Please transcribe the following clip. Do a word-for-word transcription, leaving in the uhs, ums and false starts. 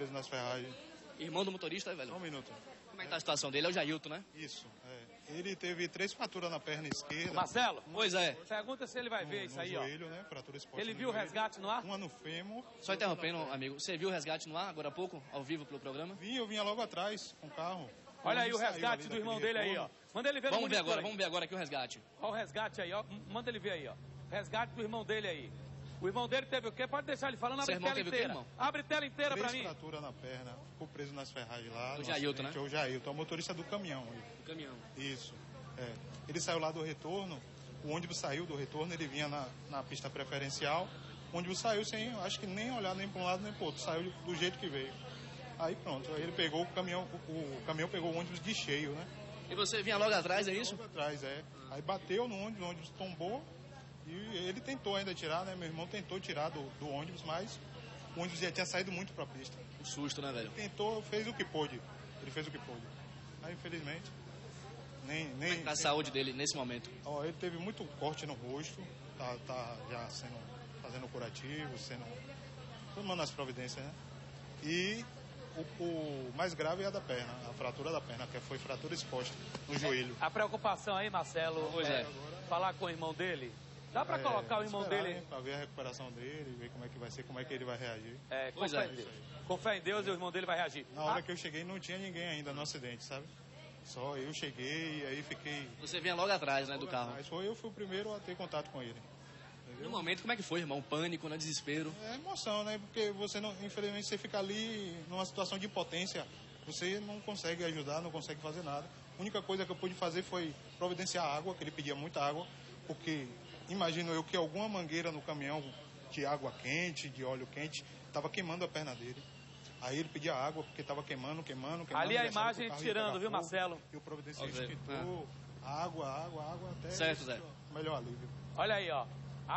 preso nas ferragens. Irmão do motorista, velho? Só um minuto. Como é que tá a situação dele? É o Jailton, né? Isso, é. Ele teve três fraturas na perna esquerda. Marcelo, Pois é. pergunta se ele vai ver no, isso no aí, joelho, ó. né? Fratura exposta Ele no viu o joelho. resgate no ar? Uma no fêmur. Só interrompendo, amigo. Você viu o resgate no ar agora há pouco, ao vivo pelo programa? Vim, eu vinha logo atrás com o carro. Olha aí o Saiu resgate ali do irmão daquele dele aí, ó. retorno. Manda ele ver no Vamos ver monitor agora, aí. vamos ver agora aqui o resgate. Olha o resgate aí, ó. M- Manda ele ver aí, ó. Resgate do irmão dele aí. O irmão dele teve o quê? Pode deixar ele falando, abre Seu irmão tela teve o quê, inteira. irmão? Abre tela inteira pra Três mim. fraturas na perna, ficou preso nas ferragens lá. O no Jailton, acidente. né? É o Jailton, é o motorista do caminhão. Ele. O caminhão. Isso, é. Ele saiu lá do retorno, o ônibus saiu do retorno, ele vinha na, na pista preferencial, o ônibus saiu sem, acho que nem olhar nem para um lado nem para o outro, saiu do jeito que veio. Aí pronto, aí ele pegou o caminhão, o, o caminhão pegou o ônibus de cheio, né? E você vinha logo atrás, é isso? Logo atrás, é. Aí bateu no ônibus, o ônibus tombou e ele tentou ainda tirar, né? Meu irmão tentou tirar do, do ônibus, mas o ônibus já tinha saído muito para a pista. Um susto, né, velho? Tentou, fez o que pôde, ele fez o que pôde. Aí infelizmente, nem... Como é nem que tá a saúde dele nesse momento? Ó, ele teve muito corte no rosto, tá, tá já sendo, fazendo curativo, sendo, tomando as providências, né? E o, o mais grave é a da perna, a fratura da perna, que foi fratura exposta no joelho. A preocupação aí, Marcelo, Pois é. falar com o irmão dele. Dá pra É, colocar o irmão esperar, dele... né, pra ver a recuperação dele, ver como é que vai ser, como é que ele vai reagir. É, com, Pois fé é. em Deus. com fé em Deus e o irmão dele vai reagir. Na hora Ah, que eu cheguei não tinha ninguém ainda no acidente, sabe? Só eu cheguei e aí fiquei... Você vinha logo atrás, né, do carro. Mas foi eu fui o primeiro a ter contato com ele. No momento, como é que foi, irmão? Pânico, né? Desespero. É emoção, né? Porque você não, infelizmente, você fica ali numa situação de impotência. Você não consegue ajudar, não consegue fazer nada. A única coisa que eu pude fazer foi providenciar água, que ele pedia muita água, porque imagino eu que alguma mangueira no caminhão de água quente, de óleo quente, estava queimando a perna dele. Aí ele pedia água porque estava queimando, queimando, queimando. Ali a ele achava imagem que o carro ia tirando, pegar viu, fogo. Marcelo? E o providenciei Ok. extintor, água, água, água, até Certo, Zé. melhor alívio. olha aí, ó.